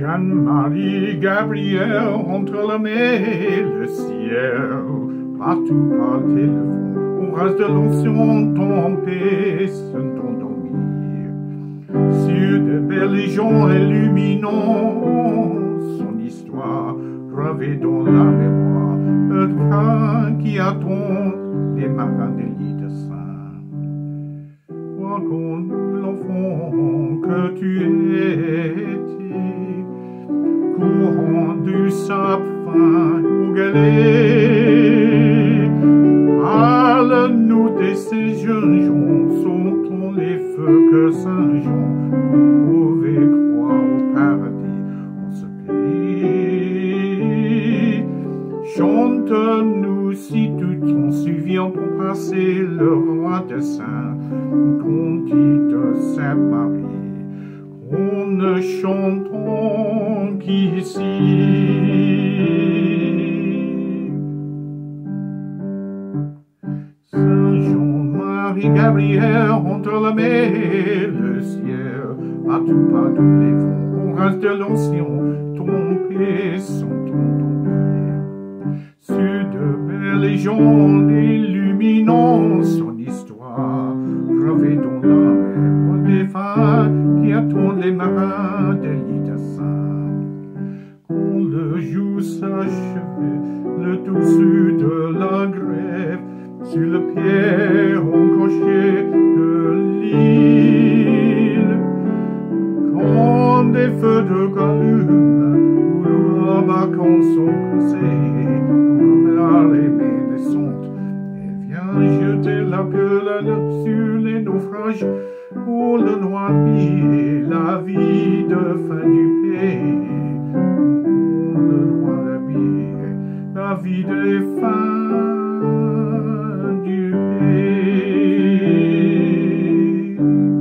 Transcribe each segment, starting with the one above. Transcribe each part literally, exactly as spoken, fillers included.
Jeanne, Marie, Gabrielle, entre la mer et le ciel, partout par le téléphone, on rase de l'onction tombée, se endormir. Sur de belles légions illuminant son histoire, gravée dans la mémoire, le train qui attend les marins des lits de Saint. Raconte-nous l'enfant que tu étais, courant du sable fin au galet. Parle-nous de ces jeunes gens, sont les feux que Saint Jean pouvait croire au paradis en ce pays. Chante-nous si tu t'en souviens pour passer le roi de Saint, qu'on dit de Sainte Marie, qu'on ne chantons qu'ici. Saint Jean, Marie, Gabrielle, entre la mer et le ciel, partout, partout les vents, on rase de l'ancien, tombés sans tomber. Sur de belles légendes illuminant son histoire, gravée dans la mémoire des femmes qui attendent les marins des lits de Saint. Quand le jour s'achevait, le dessus de la grève, sur le pied encoché de l'île, quand des feux de galume ou la vacance sont cassés, l'arrivée descente, et vient jeter la gueule sur les naufrages, pour le noir billet, la vie de fin du pays. Pour le noir billet, la vie de fin du pays.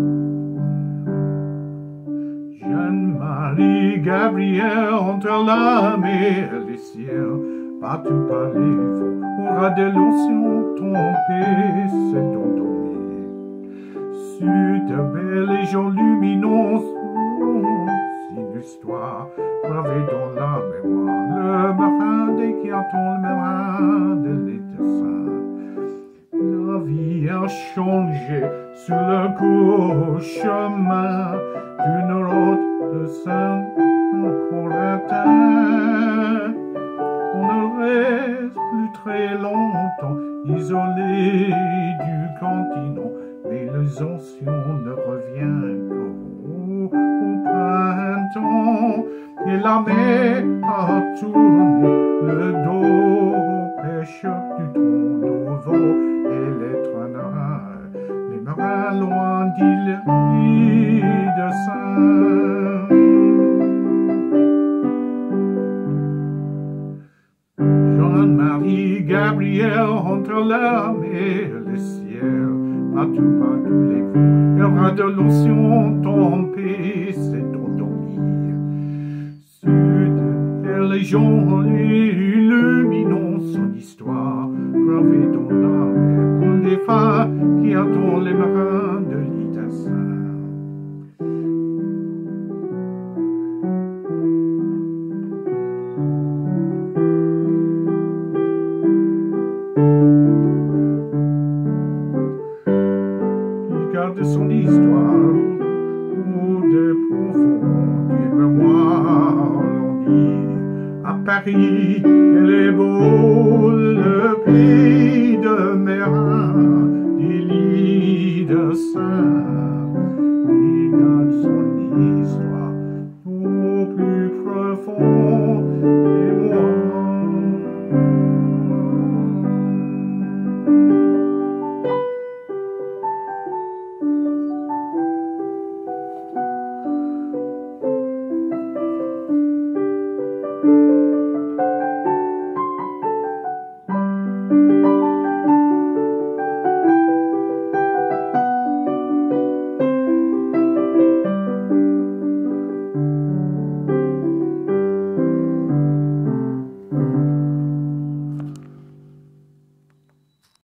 Jeanne, Marie, Gabrielle, entre la mer et le ciel, partout par les vents, on rase de l'océan tombé, s'est endormi. Sur de belles légions lumineuses, une histoire gravée dans la mémoire, le marin des qui attend le marin de l'été saint. La vie a changé sur le court chemin d'une route de Saint encore atteint. On ne reste plus très longtemps isolé du continent, mais les anciens ne reviennent qu'au printemps. Et la mer a tourné le dos aux pêcheurs du temps nouveau et les traîneurs, les marins loin d'île de Saint. Jeanne, Marie, Gabrielle, entre la mer et le ciel, partout, partout les vents, et ras de l'océan tombé, s'est endormi. Sur de légions illuminant son histoire, gravée dans la mer, des femmes qui attendent les marins de l'île de Saint. De son histoire, ou de profondes mémoires, l'on dit à Paris, elle est beau, le pays de Mérin, des lits de Saint. Il garde son histoire au plus profond des mois. Thank you.